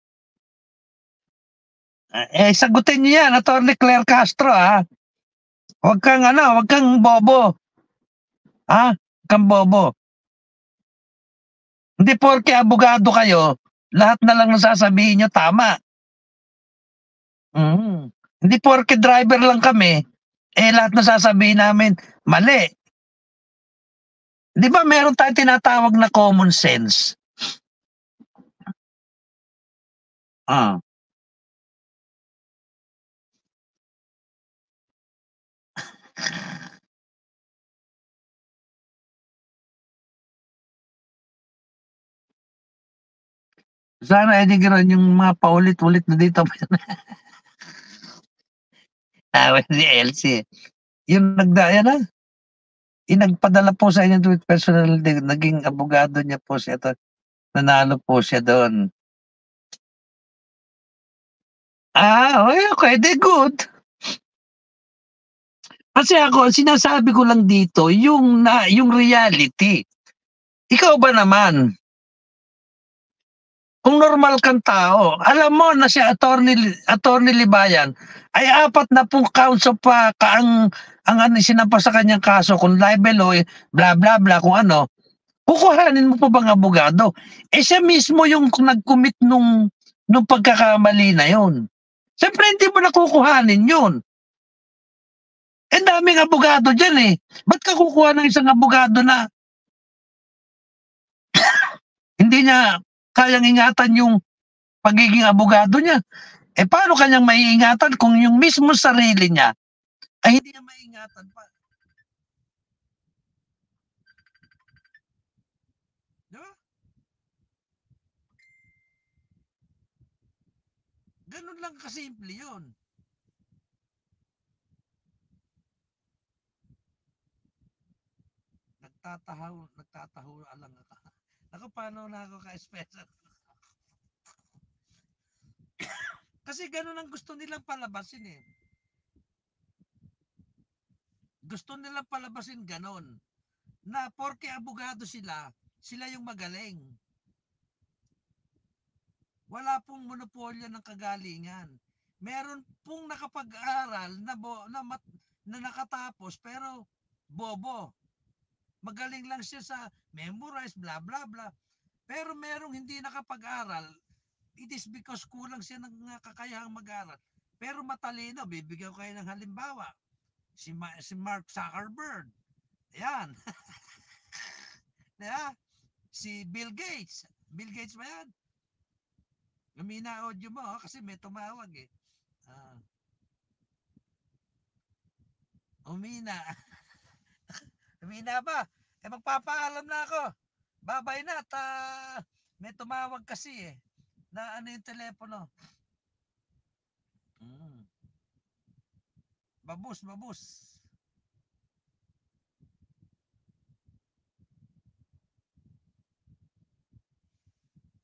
Eh, sagutin niyo yan, Atty. Claire Castro, ha? Huwag kang, ano, huwag kang bobo. Ha? Huwag kang bobo. Hindi porke abogado kayo, lahat na lang nasasabihin nyo, tama. Mm. Hindi porke driver lang kami, eh, lahat nasasabihin namin, mali. Di ba meron tayong tinatawag na common sense? Ah. Sana hindi gano'n yung mga paulit-ulit na dito. Ah, si L C. Yung nagdaya na, yung nagpadala po sa inyo with personal, naging abogado niya po siya. To, nanalo po siya doon. Ah, okay, okay, they good. Kasi ako, sinasabi ko lang dito, yung, na, yung reality. Ikaw ba naman? kung normal kang tao, alam mo na si Attorney, Attorney Libayan ay apat na pong counts of uh, ka ang, ang ano, sinampa sa kanyang kaso, kung libel o bla bla bla, kung ano, kukuhanin mo pa bang abogado? Eh siya mismo yung nag-commit nung, nung pagkakamali na yun. Siyempre hindi mo na kukuhanin yun. Eh daming abogado dyan eh. Ba't ka kukuha ng isang abogado na hindi niya kayang ingatan yung pagiging abogado niya? Eh paano kanyang maiingatan kung yung mismo sarili niya ay hindi niya maiingatan pa? Diba? Ganun lang kasimple yun. Nagtatahaw, nagtatahaw alang ako. Ako, paano na ako ka-special? Kasi ganun ang gusto nilang palabasin eh. Gusto nilang palabasin ganun. Na porke abogado sila, sila yung magaling. Wala pong monopolyo ng kagalingan. Meron pong nakapag-aral na, bo, na, mat, na nakatapos pero bobo. Magaling lang siya sa memorize, bla bla bla. Pero merong hindi nakapag-aral, it is because kulang siya ng kakayahang mag-aral. Pero matalino, bibigyan ko kayo ng halimbawa. Si, Ma- si Mark Zuckerberg. Ayan. Diba? Si Bill Gates. Bill Gates ba yan? Lumina audio mo oh, kasi may tumawag eh. Ah. Umina. Umina ba? Eh magpapaalam na ako. Babay na at uh, may tumawag kasi eh. Na ano yung telepono. Mm. Babus, babus.